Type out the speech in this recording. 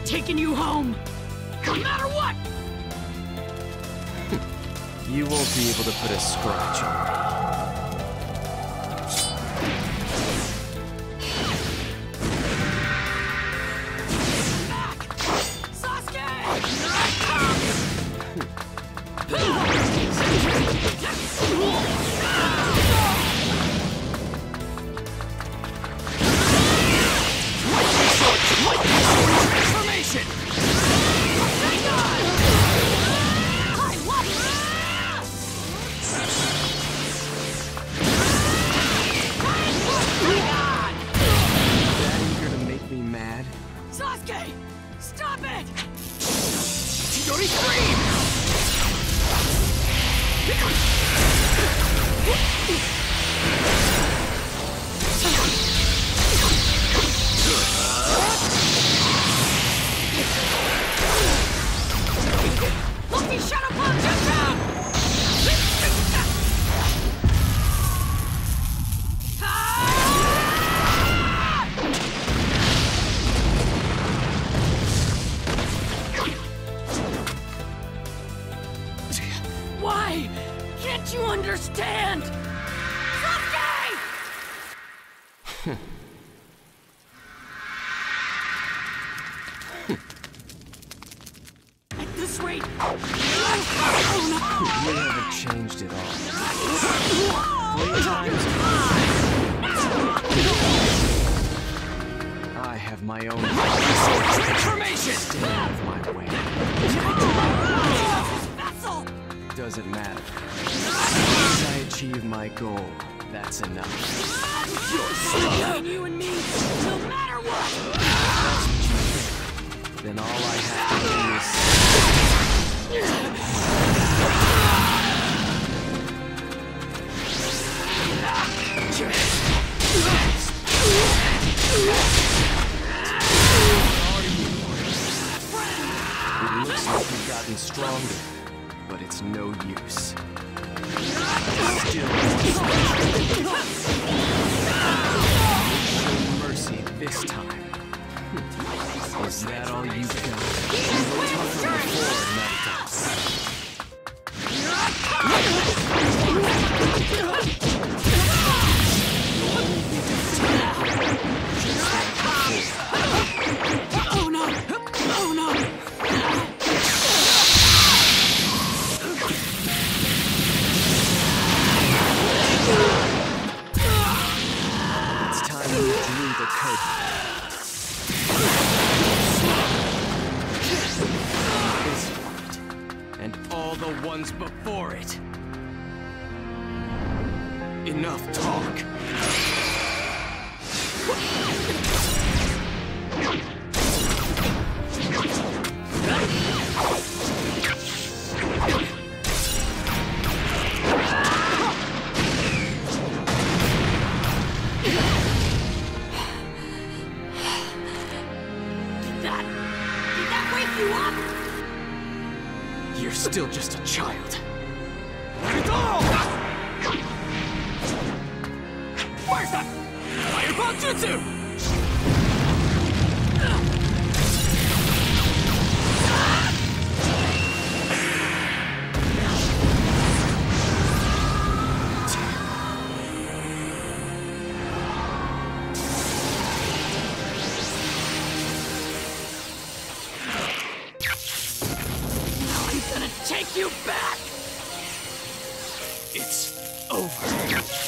taking you home! No matter what! You won't be able to put a scratch on me. Sasuke! Stop it! Chidori Scream! Luffy Shadow Punch! Why? Can't you understand? Sasuke! At this rate... You haven't changed at all. Playtime's I have my own transformation! Stay out of my way. Doesn't matter. Once I achieve my goal, that's enough. You're stuck! You and me, no matter what! Then all I have to do is... It looks like you've gotten stronger. But it's no use. Still show mercy this time. Is that all you've got? You were tougher before, Naruto. Oh no! Oh no! It's time you drew the curtain. This fight, and all the ones before it. Enough talk. Did that wake you up? You're still just a child. Where's that Fireball Jutsu? Take you back! It's over.